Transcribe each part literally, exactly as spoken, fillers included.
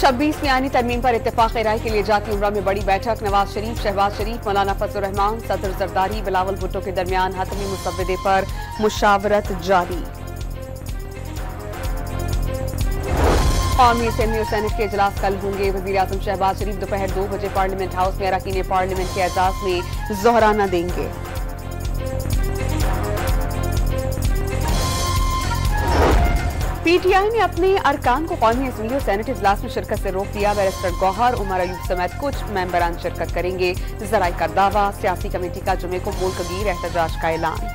छब्बीसवीं आईनी तरमीम पर इत्तेफाक राय के लिए जाती उम्रा में बड़ी बैठक। नवाज शरीफ, शहबाज शरीफ, मौलाना फजल रहमान, सदर जरदारी, बिलावल भुट्टो के दरमियान हतमी मुसव्वदे पर मुशावरत जारी। कौमी असेंबली और सेनेट के इजलास कल होंगे। वजीर आजम शहबाज शरीफ दोपहर दो बजे पार्लियामेंट हाउस में अरकान पार्लियामेंट के एजाज में जोहराना देंगे। पीटीआई ने अपने अरकान को कौमी असेंबली और सेनेट इजलास में शिरकत से रोक दिया। बैरिस्टर गौहर, उमर अयूब समेत कुछ मेंबरान शिरकत करेंगे। जराई का दावा, सियासी कमेटी का जुमे को मुल्कगीर एहतजाज का ऐलान।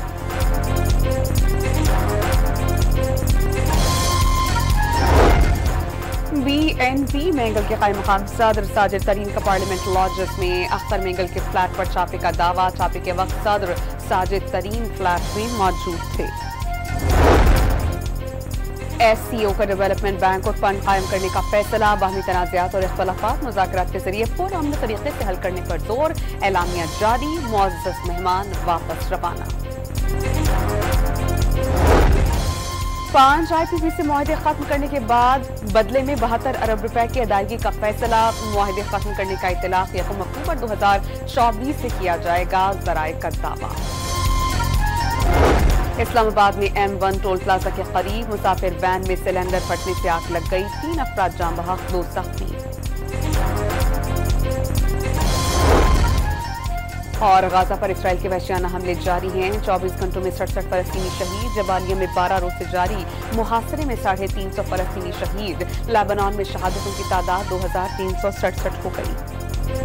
बीएनपी मेंगल के कायम मकाम सदर साजिद तरीन का पार्लियामेंट लॉज में अख्तर मेंगल के फ्लैट पर छापे का दावा। छापे के वक्त सदर साजिद तरीन फ्लैट में मौजूद थे। एससीओ का डेवलपमेंट बैंक और फंड कायम करने का फैसला। बाहमी तनाज़ात और इख्तलाफात मुज़ाकरात के जरिए पुरअमन तरीके से हल करने पर जोर। एलामिया जारी, मुअज़्ज़ज़ मेहमान वापस रवाना। पांच आईपीपी से मुआहदे खत्म करने के बाद बदले में बहत्तर अरब रुपए की अदायगी का फैसला। मुआहदे खत्म करने का इतलाक यकम अक्टूबर दो हजार चौबीस से किया जाएगा। जराए का दावा। इस्लामाबाद में एम वन टोल प्लाजा के करीब मुसाफिर वैन में सिलेंडर फटने से आग लग गई। तीन अफराद जान बहक, दो जख्मी। और गाजा पर इसराइल के वहशियाना हमले जारी हैं। चौबीस घंटों में सड़सठ फलस्तीनी शहीद। जबालिया में बारह रोज से जारी मुहासरे में साढ़े तीन सौ फलस्तीनी शहीद। लेबनान में शहादतों की तादाद दो हजार तीन सौ सड़सठ हो गई।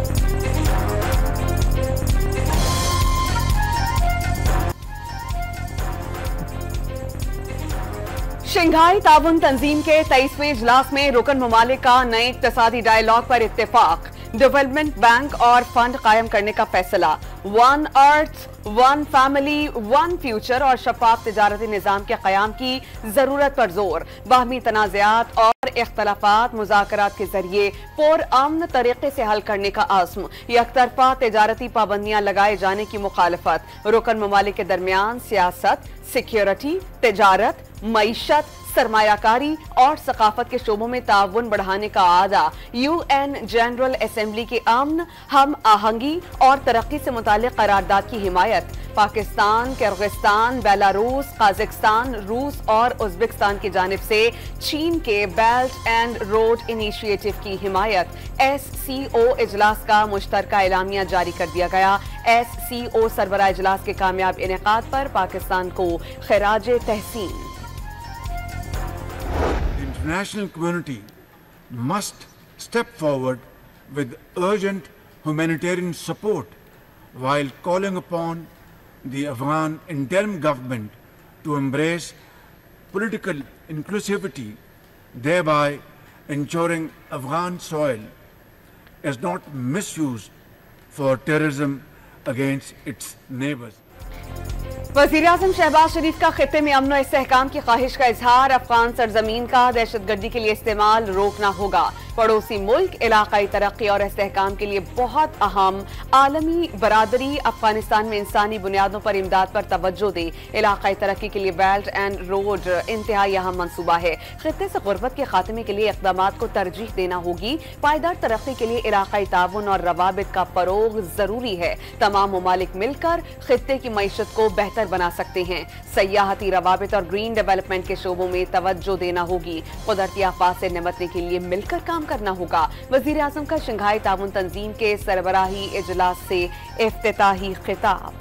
शंघाई ताउन तंजीम के तेईसवें इजलास में रुकन ममालिक का नए इक्तिसादी डायलॉग पर इत्तेफाक। डेवलपमेंट बैंक और फंड कायम करने का फैसला। One earth, one family, one future और शफाफ तिजारती निजाम के कयाम की जरूरत पर जोर। बाहमी तनाज़ात और इख्तलाफात मुज़ाकरात के जरिए पुरअमन तरीके से हल करने का आज़्म। यकतरफा तिजारती पाबंदियां लगाए जाने की मुखालफत। रुकन ममालिक के दरमियान सियासत, सिक्योरिटी, तिजारत, मईशत, सरमायाकारी और सकाफत के शोबों में ताउन बढ़ाने का आदा। यूएन जनरल असेंबली के अमन, हम आहंगी और तरक्की से मुताल्लिक करारदाद की हिमायत। पाकिस्तान, किर्गिस्तान, बेलारूस, काजाकिस्तान, रूस और उज्बेकिस्तान की जानिब से चीन के बेल्ट एंड रोड इनिशिएटिव की हिमायत। एस सी ओ इजलास का मुश्तरका एलामिया जारी कर दिया गया। एस सी ओ सरबराह इजलास के कामयाब इनेकाद पर पाकिस्तान को खिराज तहसीन। The international community must step forward with urgent humanitarian support while calling upon the Afghan interim government to embrace political inclusivity, thereby ensuring Afghan soil is not misused for terrorism against its neighbors. वज़ीर आज़म शहबाज शरीफ का खित्ते में अमन और इस्तेहकाम की ख्वाहिश का इजहार। अफगान सरजमीन का दहशतगर्दी के लिए इस्तेमाल रोकना होगा। पड़ोसी मुल्क इलाकाई तरक्की और इस्तेहकाम के लिए बहुत अहम। आलमी बरादरी अफगानिस्तान में इंसानी बुनियादों पर इमदाद पर तवज्जो दे। इलाकाई तरक्की के लिए बेल्ट एंड रोड इंतहाई अहम मनसूबा है। खित्ते से गुर्बत के खात्मे के लिए इक़दामात को तरजीह देना होगी। पायदार तरक्की के लिए इलाकाई ताउन और रवाबित का फरोग जरूरी है। तमाम ममालिक मिलकर खित्ते की मईशत को बेहतर बना सकते हैं। सयाहती रवाबित और ग्रीन डेवलपमेंट के शोबों में तवज्जो देना होगी। कुदरती आफात से निपटने के लिए मिलकर काम करना होगा। वजीर आजम का शंघाई ताउन तंजीम के सरबराही इजलास से इफ्तिताही खिताब।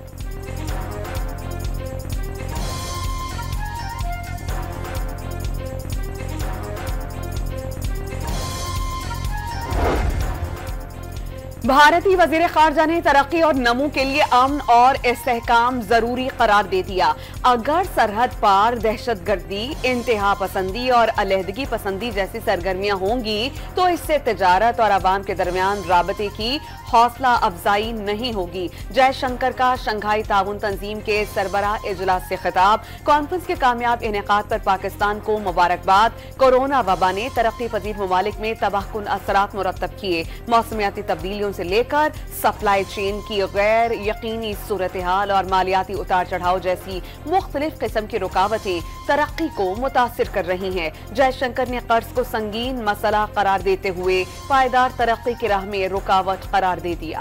भारतीय वजीर खारजा ने तरक्की और नमू के लिए अमन और इस्तेहकाम जरूरी करार दे दिया। अगर सरहद पार दहशतगर्दी, इंतहा पसंदी और अलहदगी पसंदी जैसी सरगर्मियां होंगी तो इससे तिजारत और आवाम के दरमियान राबते की हौसला अफजाई नहीं होगी। जयशंकर का शंघाई ताउन तंजीम के सरबराह इजलास से खिताब। कॉन्फ्रेंस के कामयाब इनेकाद पर पाकिस्तान को मुबारकबाद। कोरोना वबा ने तरक्की पजीर ममालिक में तबाहकुन असरात मुरतब किए। मौसमियाती तब्दीलियों से लेकर सप्लाई चेन की गैर यकीनी सूरत हाल और मालियाती उतार चढ़ाव जैसी मुख्तलिफ किस्म की रुकावटें तरक्की को मुतासिर कर रही हैं। जयशंकर ने कर्ज को संगीन मसला करार देते हुए पायदार तरक्की की राह में रुकावट करार दे दिया।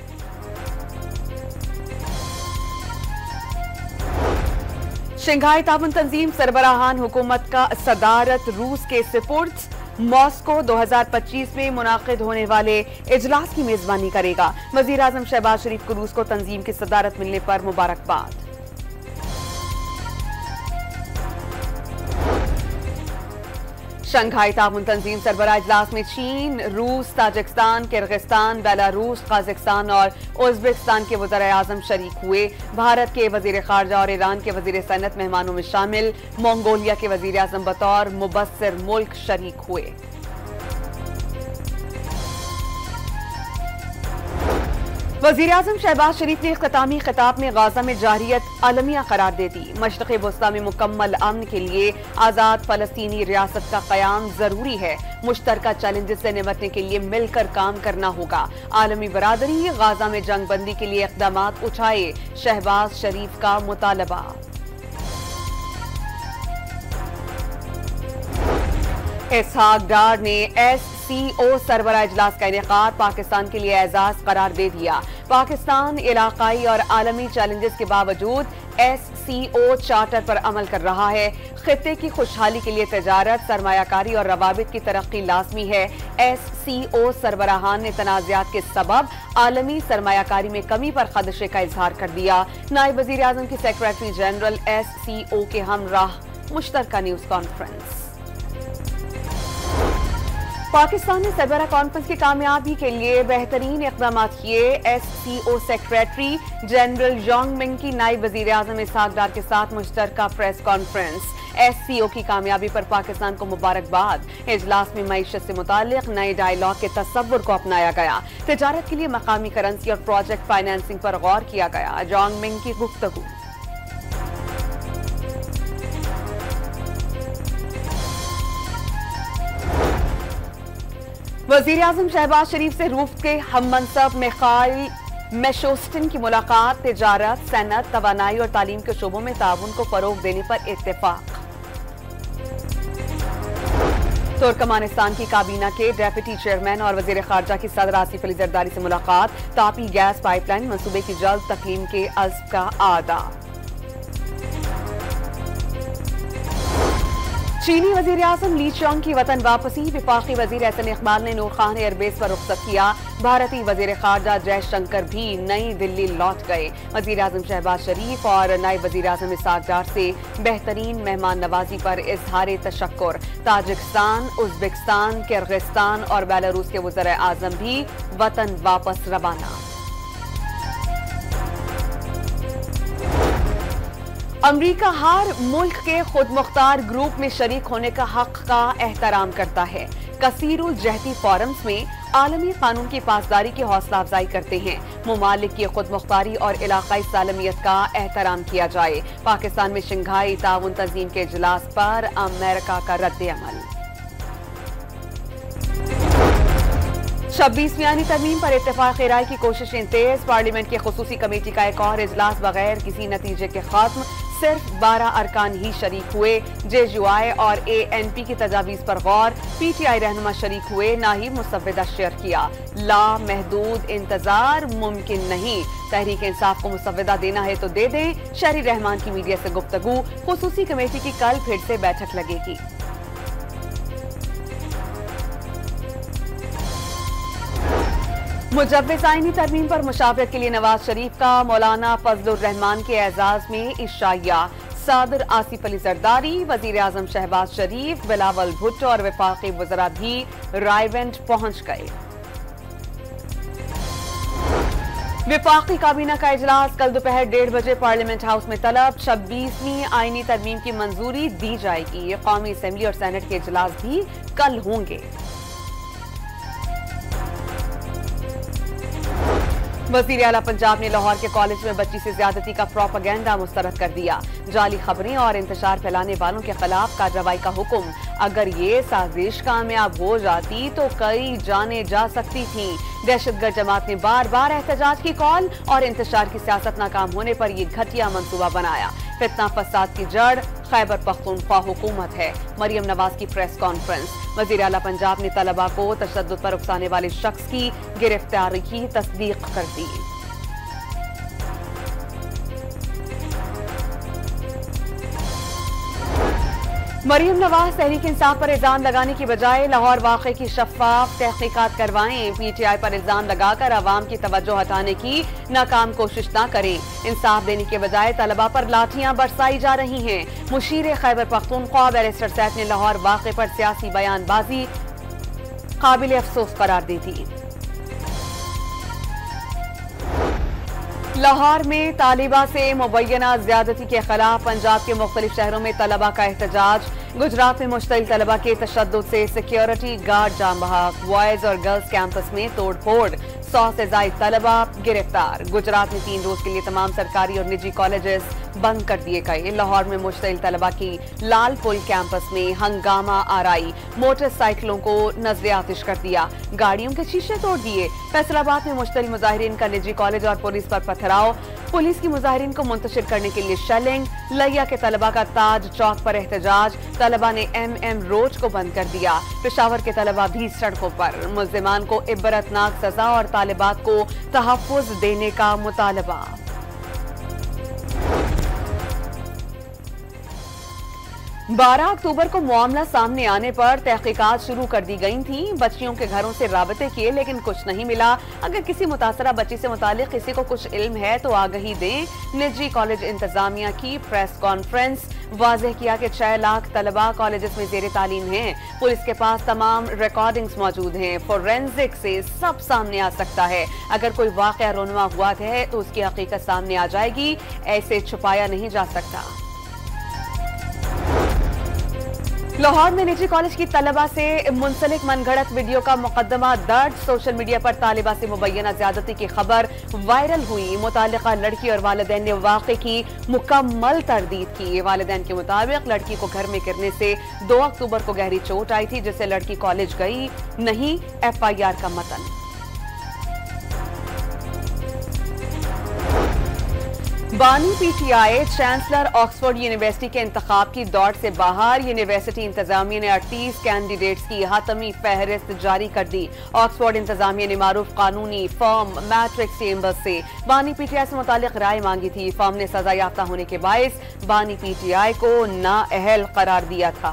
शंघाई ताउन तंजीम सरबराहान हुकूमत का सदारत रूस के सुपुर्द। मॉस्को दो हज़ार पच्चीस में मुनाकिद होने वाले इजलास की मेजबानी करेगा। वजीर आजम शहबाज शरीफ को रूस को तंजीम की सदारत मिलने पर मुबारकबाद। शंघाई ताउन तंजीम सरबराह इजलास में चीन, रूस, ताजिकिस्तान, किर्गिस्तान, बेलारूस, काजाकिस्तान और उज्बेकिस्तान के वज़ीर आज़म शरीक हुए। भारत के वजीर खारजा और ईरान के वजीर सैनत मेहमानों में शामिल। मंगोलिया के वजीर आज़म बतौर मुबस्सिर मुल्क शरीक हुए। वज़ीर आज़म शहबाज शरीफ ने इख्तितामी खिताब में गाजा में जारियत अलमिया करार दे दी। मशरक़ी वस्ता में मुकम्मल अमन के लिए आज़ाद फ़लस्तीनी रियासत का क़याम ज़रूरी है। मुश्तरका चैलेंजेस से निपटने के लिए मिलकर काम करना होगा। आलमी बरादरी गाजा में जंग बंदी के लिए इक़दामात उठाए। शहबाज शरीफ का मुतालबा। इसहाक डार ने एस सी ओ सरबराह इजलास का इनेकाद पाकिस्तान के लिए एजाज करार दे दिया। पाकिस्तान इलाकाई और आलमी चैलेंजेस के बावजूद एस सी ओ चार्टर पर अमल कर रहा है। खित्ते की खुशहाली के लिए तजारत, सरमायाकारी और रवाबित की तरक्की लाजमी है। एस सी ओ सरबराहान ने तनाज़ात के सबब आलमी सरमायाकारी में कमी पर खदशे का इजहार कर दिया। नायब वज़ीर आज़म की secretary general S C O के हमराह मुश्तरका न्यूज कॉन्फ्रेंस। पाकिस्तान ने सरबराह कॉन्फ्रेंस की कामयाबी के लिए बेहतरीन इक़दाम किए। S C O secretary general Zhang Ming की नायब वज़ीर आज़म इसहाक डार के साथ मुश्तरका press conference. S C O की कामयाबी पर पाकिस्तान को मुबारकबाद। इजलास में मईशत से मुताल्लिक नए डायलॉग के तस्वुर को अपनाया गया। तिजारत के लिए मकामी करेंसी और प्रोजेक्ट फाइनेंसिंग पर गौर किया गया। जोंग मिंग की गुफ्तगू। वज़ीर आज़म शहबाज शरीफ से रूस के हम मनसब मिखाइल मिशोस्टिन की मुलाकात। तिजारत, सनत, तवानाई और तालीम के शोबों में ताउन को फरोग देने पर इत्तेफाक। तुर्कमानिस्तान की काबीना के डेप्यूटी चेयरमैन और वज़ीर खारजा की सदर आसिफ अली जरदारी से मुलाकात। तापी गैस पाइपलाइन मंसूबे की जल्द तकलीम के अज़्म का आदा। चीनी वज़ीर आज़म ली चियांग की वतन वापसी। विफाकी वज़ीर एहसन इकबाल ने नूर खान एयरबेस पर रुखसत किया। भारतीय वज़ीर खारजा जयशंकर भी नई दिल्ली लौट गए। वज़ीर आज़म शहबाज शरीफ और नायब वज़ीर आज़म इसहाक डार से बेहतरीन मेहमान नवाजी पर इजहार तशक्कुर। ताजिकिस्तान, उज्बेकिस्तान, किर्गिस्तान और बेलारूस के वज़ीर आज़म भी वतन वापस रवाना। अमरीका हर मुल्क के खुद मुख्तार ग्रुप में शरीक होने का हक का एहतराम करता है। कसीरुल जहती फोरम्स में आलमी कानून की पासदारी की हौसला अफजाई करते हैं। मुमालिक की खुद मुख्तारी और इलाकाई सालमियत का एहतराम किया जाए। पाकिस्तान में शंघाई ताउन तंजीम के इजलास पर अमेरिका का रद्द-ए-अमल। छब्बीसवीं आईनी तरमीम पर इत्तेफाक राय की कोशिशें तेज। पार्लियामेंट की खुसूसी कमेटी का एक और इजलास बगैर किसी नतीजे के खत्म। सिर्फ बारह अरकान ही शरीक हुए। जे यू आई और ए एन पी की तजावीज पर गौर। पी टी आई रहनुमा शरीक हुए, ना ही मुसव्विदा शेयर किया। ला महदूद इंतजार मुमकिन नहीं। तहरीक इंसाफ को मुसव्विदा देना है तो दे दें। शहरी रहमान की मीडिया से गुफ्तगू। खुसूसी कमेटी की कल फिर से बैठक लगेगी। मुजव्विज़ आईनी तरमीम पर मुशावरत के लिए नवाज शरीफ का मौलाना फजलुर रहमान के एजाज में इशाया। सदर आसिफ अली जरदारी, वजीर आजम शहबाज शरीफ, बिलावल भुट्टो और वफाकी वज़रा भी रायवेंट पहुंच गए। विफाकी काबीना का इजलास कल दोपहर डेढ़ बजे पार्लियामेंट हाउस में तलब। छब्बीसवीं आईनी तरमीम की मंजूरी दी जाएगी। कौमी असेंबली और सेनेट के इजलास भी कल होंगे। वजीर आला पंजाब ने लाहौर के कॉलेज में बच्ची से ज्यादती का प्रोपेगेंडा मुस्तरद कर दिया। जाली खबरें और इंतशार फैलाने वालों के खिलाफ कार्रवाई का हुक्म। अगर ये साजिश कामयाब हो जाती तो कई जाने जा सकती थी। दहशतगर्द जमात ने बार बार एहतजाज की कॉल और इंतशार की सियासत नाकाम होने पर यह घटिया मंसूबा बनाया। फितना फसाद की जड़ खैबर पख्तूनख्वा हुकूमत है। मरियम नवाज की प्रेस कॉन्फ्रेंस। वजीर आला पंजाब ने तलबा को तशद्दुद पर उकसाने वाले शख्स की गिरफ्तारी की तस्दीक कर दी। मरियम नवाज तहरीक इंसाफ पर इल्जाम लगाने की बजाय लाहौर वाक़े की शफाफ तहकीकात करवाएं। पीटीआई पर इल्जाम लगाकर अवाम की तवज्जो हटाने की नाकाम कोशिश न करें। इंसाफ देने के बजाय तलबा पर लाठियां बरसाई जा रही हैं। मुशीर खैबर पख्तूनख्वा बैरिस्टर सैफ ने लाहौर वाक़े पर सियासी बयानबाजी काबिल अफसोस करार दी थी। लाहौर में तालिबा से मुबैना ज्यादती के खिलाफ पंजाब के मुख्तलिफ शहरों में तलबा का एहतजाज। गुजरात में मुश्तइल तलबा के तशद्दुद से सिक्योरिटी गार्ड जाम बहक। बॉयज और गर्ल्स कैंपस में तोड़ फोड़। सौ से जायद तलबा गिरफ्तार। गुजरात में तीन रोज के लिए तमाम सरकारी और निजी कॉलेजेस बंद कर दिए गए। लाहौर में मुश्तइल तलबा की लाल पुल कैंपस में हंगामा आराई। मोटरसाइकिलों को नजर आतिश कर दिया। गाड़ियों के शीशे तोड़ दिए। फैसलाबाद में मुश्तइल मुजाहिरीन का निजी कॉलेज और पुलिस पर पथराव। पुलिस की मुजाहिरीन को मुंतशिर करने के लिए शेलिंग। लिया के तलबा का ताज चौक पर एहतजाज। तलबा ने एम एम रोज को बंद कर दिया। पेशावर के तलबा भी सड़कों पर। मुल्जिमान को इबरतनाक सजा और तालिबात को तहफ्फुज देने का मुतालबा। बारह अक्टूबर को मामला सामने आने पर तहकीकात शुरू कर दी गई थी। बच्चियों के घरों से राबते किए लेकिन कुछ नहीं मिला। अगर किसी मुतासरा बच्ची से मुतालिक किसी को कुछ इल्म है तो आगही दें। निजी कॉलेज इंतजामिया की प्रेस कॉन्फ्रेंस। वाज़ेह किया कि छह लाख तलबा कॉलेजेस में जेर तालीम हैं। पुलिस के पास तमाम रिकॉर्डिंग्स मौजूद हैं। फोरेंसिक से सब सामने आ सकता है। अगर कोई वाक़या रोनुमा हुआ है तो उसकी हकीकत सामने आ जाएगी। ऐसे छुपाया नहीं जा सकता। लाहौर में निजी कॉलेज की तलबा से मुंसलिक मनगढ़ंत वीडियो का मुकदमा दर्ज। सोशल मीडिया पर तालिबा से मुबैना ज्यादती की खबर वायरल हुई। मुतालिका लड़की और वालिदैन ने वाक़े की मुकम्मल तरदीद की। वालिदैन के मुताबिक लड़की को घर में गिरने से दो अक्टूबर को गहरी चोट आई थी, जिससे लड़की कॉलेज गई नहीं। एफ आई आर का मतन। बानी पीटीआई चांसलर ऑक्सफोर्ड यूनिवर्सिटी के इंतखाब की दौड़ से बाहर। यूनिवर्सिटी इंतजामिया ने अड़तीस कैंडिडेट्स की हतमी फहरिस्त जारी कर दी। ऑक्सफोर्ड इंतजामिया ने मारूफ कानूनी फर्म मैट्रिक्स चेम्बर्स से बानी पीटीआई से मुतालिक राय मांगी थी। फर्म ने सजा याफ्ता होने के बायस बानी पीटीआई को नाअहल करार दिया था।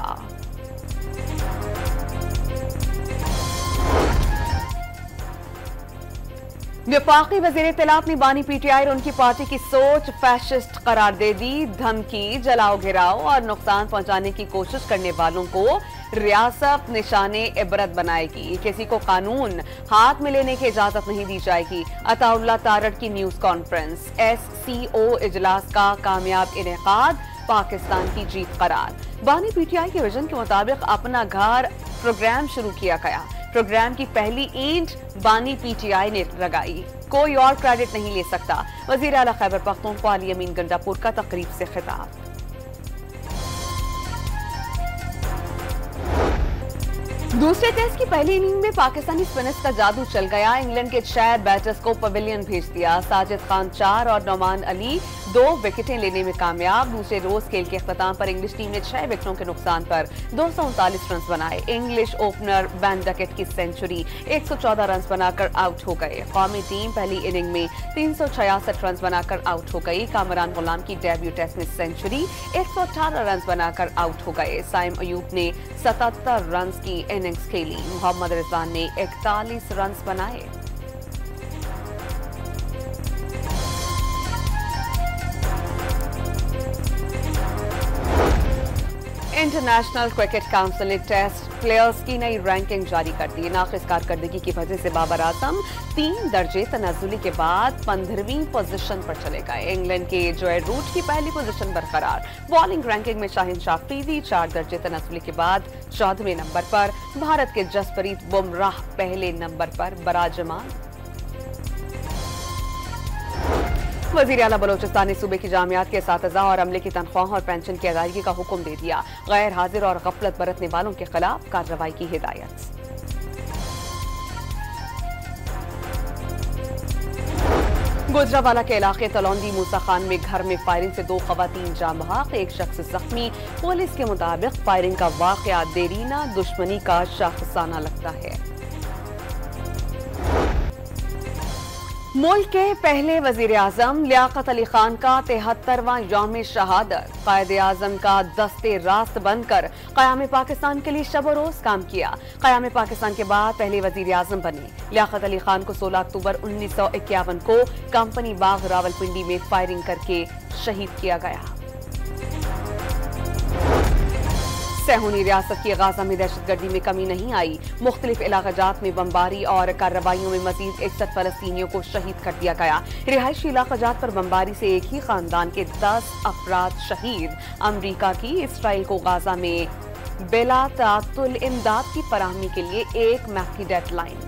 वफाकी वज़ीर इत्तलात ने बानी पीटीआई और उनकी पार्टी की सोच फैशिस्ट करार दे दी। धमकी, जलाओ घिराओ और नुकसान पहुंचाने की कोशिश करने वालों को रियासत निशाने इबरत बनाएगी। किसी को कानून हाथ में लेने की इजाजत नहीं दी जाएगी। अताउल्लाह तारड़ की news conference. S C O इजलास का कामयाब इनेकाद। पाकिस्तान की जीत करार। बानी पीटीआई के विजन के मुताबिक अपना घर प्रोग्राम शुरू किया गया। प्रोग्राम की पहली ईंट बानी पीटीआई ने लगाई। कोई और क्रेडिट नहीं ले सकता। वजीर आला खैबर पख्तूनख्वा अली अमीन गंडापुर का तकरीब से खिताब। दूसरे टेस्ट की पहली इनिंग में पाकिस्तानी स्पिनर्स का जादू चल गया। इंग्लैंड के छह बैटर्स को पवेलियन भेज दिया। साजिद खान चार और नौमान अली दो विकेटें लेने में कामयाब। दूसरे रोज खेल के अख्ताम पर इंग्लिश टीम ने छह विकेटों के नुकसान पर दो सौ उनतालीस रन बनाए। इंग्लिश ओपनर बैन डकेट की सेंचुरी। एक सौ चौदह रन बनाकर आउट हो गए। कौमी टीम पहली इनिंग में तीन सौ छियासठ रन बनाकर आउट हो गई। कामरान गुलाम की डेब्यू टेस्ट में सेंचुरी। एक सौ अठारह रन बनाकर आउट हो गए। साइम अयूब ने सतहत्तर रन की इनिंग्स खेली। मोहम्मद रिजवान ने इकतालीस रन बनाए। इंटरनेशनल क्रिकेट काउंसिल ने टेस्ट प्लेयर्स की नई रैंकिंग जारी कर दी। नाक़िस कारकर्दगी की वजह से बाबर आजम तीन दर्जे तनाजुली के बाद पंद्रहवीं पोजीशन पर चले गए। इंग्लैंड के जोए रूट की पहली पोजीशन बरकरार। बॉलिंग रैंकिंग में शाहिन शाह अफरीदी चार दर्जे तनाजुली के बाद चौदहवें नंबर पर। भारत के जसप्रीत बुमराह पहले नंबर पर बराजमान। वजीर आला बलोचिस्तान ने सूबे की जामियात के असातिज़ा और अमले की तनख्वाह और पेंशन की अदायगी का हुक्म दे दिया। गैर हाजिर और गफलत बरतने वालों के खिलाफ कार्रवाई की हिदायत। गुजरावाला के इलाके तलौंदी मूसा खान में घर में फायरिंग से दो खवातीन जाँ बहक, एक शख्स जख्मी। पुलिस के मुताबिक फायरिंग का वाकया देरीना दुश्मनी का शाखसाना लगता है। मुल्क के पहले वजीर आजम लियाकत अली खान का तिहत्तरवां यौम शहादत। कायद आजम का दस्ते रास्त बनकर क़याम पाकिस्तान के लिए शब रोज काम किया। क़याम पाकिस्तान के बाद पहले वजीर आजम बने। लियाकत अली खान को सोलह अक्टूबर उन्नीस सौ इक्यावन को कंपनी बाग रावलपिंडी में फायरिंग करके शहीद किया गया। सहूनी रियासत की गाजा में दहशतगर्दी में कमी नहीं आई। मुख्तलिफ इलाकाजात में बमबारी और कार्रवाइयों में मजीद इकसठ फलस्तीनियों को शहीद कर दिया गया। रिहायशी इलाकाजात पर बमबारी से एक ही खानदान के दस अफराद शहीद। अमरीका की इसराइल को गाजा में बिला तातुल इमदाद की फराहमी के लिए एक माह की डेडलाइन।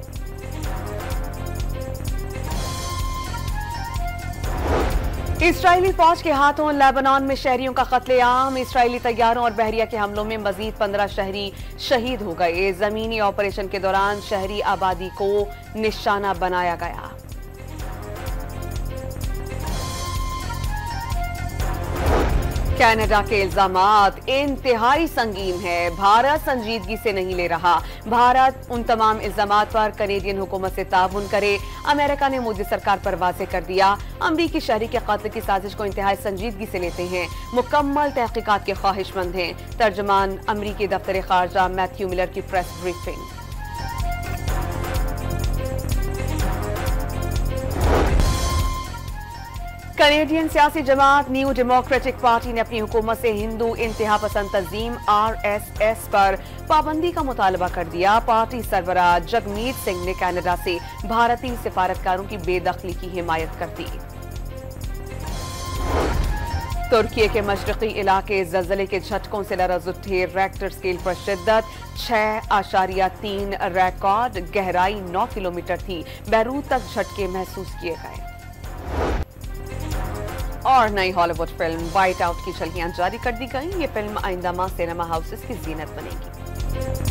इस्राएली फौज के हाथों लेबनान में शहरियों का कत्लेआम। इस्राएली तैयारों और बहरिया के हमलों में मजीद पंद्रह शहरी शहीद हो गए। जमीनी ऑपरेशन के दौरान शहरी आबादी को निशाना बनाया गया। कनाडा के इल्जामात इंतहाई संगीन है। भारत संजीदगी से नहीं ले रहा। भारत उन तमाम इल्जामात पर कनेडियन हुकूमत से ताउन करे। अमेरिका ने मोदी सरकार पर वाज़ेह कर दिया, अमरीकी शहरी के कत्ल की साजिश को इंतहाई संजीदगी से लेते हैं, मुकम्मल तहकीकात के ख्वाहिशमंद हैं। तर्जमान अमरीकी दफ्तर खारजा मैथ्यू मिलर की प्रेस ब्रीफिंग। कनेडियन सियासी जमात न्यू डेमोक्रेटिक पार्टी ने अपनी हुकूमत से हिंदू इंतहा पसंद तंजीम आर एस एस पर पाबंदी का मुतालबा कर दिया। पार्टी सरबराह जगमीत सिंह ने कनाडा से भारतीय सिफारतकारों की बेदखली की हिमायत कर दी। तुर्की के मशरकी इलाके जलजले के झटकों से लरज़ उठे। रेक्टर स्केल पर शिद्दत छह आशारिया तीन रिकॉर्ड। गहराई नौ किलोमीटर थी। बैरूत तक झटके महसूस किए गए। और नई हॉलीवुड फिल्म व्हाइट आउट की झलकियां जारी कर दी गई। ये फिल्म आइंदा माह सिनेमा हाउसेस की जीनत बनेगी।